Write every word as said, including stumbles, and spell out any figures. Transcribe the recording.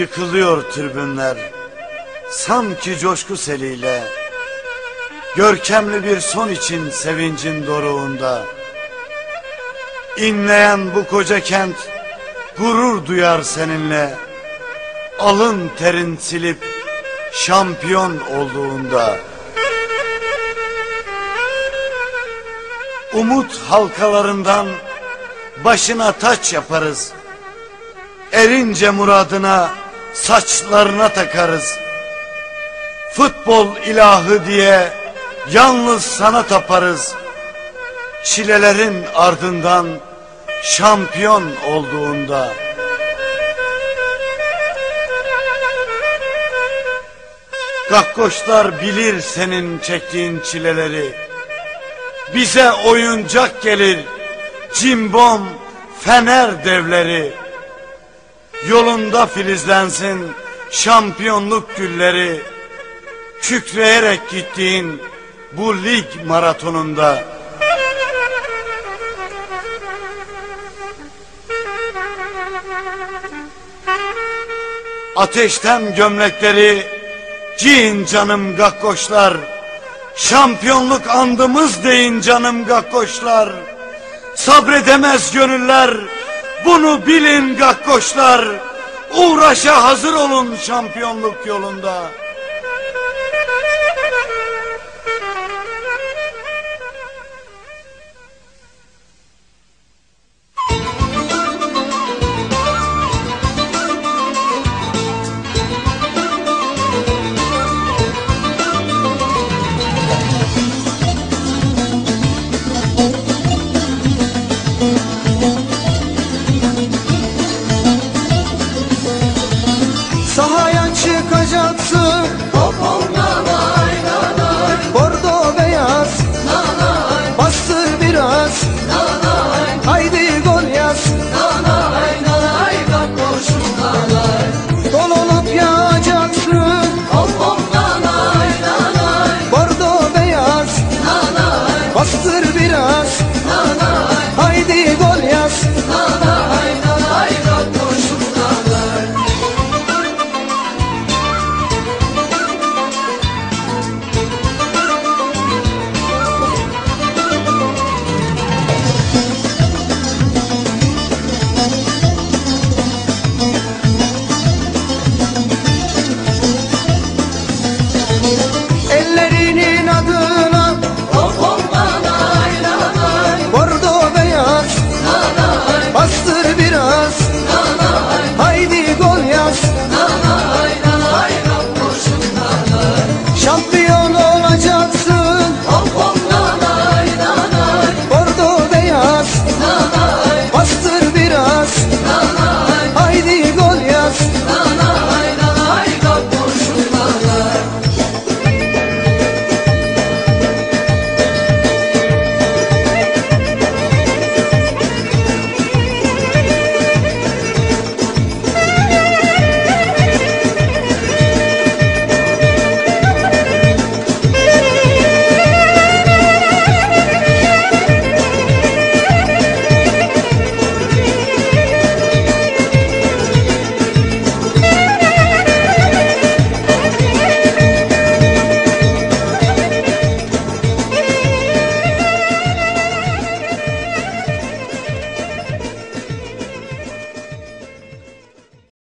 Yıkılıyor tribünler sanki coşku seliyle, görkemli bir son için sevincin doruğunda. İnleyen bu koca kent gurur duyar seninle, alın terin silip şampiyon olduğunda. Umut halkalarından başına taç yaparız, erince muradına saçlarına takarız. Futbol ilahı diye yalnız sana taparız, çilelerin ardından şampiyon olduğunda. Gakkoşlar bilir senin çektiğin çileleri, bize oyuncak gelir cimbom fener devleri. Yolunda filizlensin şampiyonluk gülleri, kükreyerek gittiğin bu lig maratonunda. Ateşten gömlekleri giyin canım gakkoşlar, şampiyonluk andımız deyin canım gakkoşlar. Sabredemez gönüller, bunu bilin gakkoşlar, uğraşa hazır olun şampiyonluk yolunda.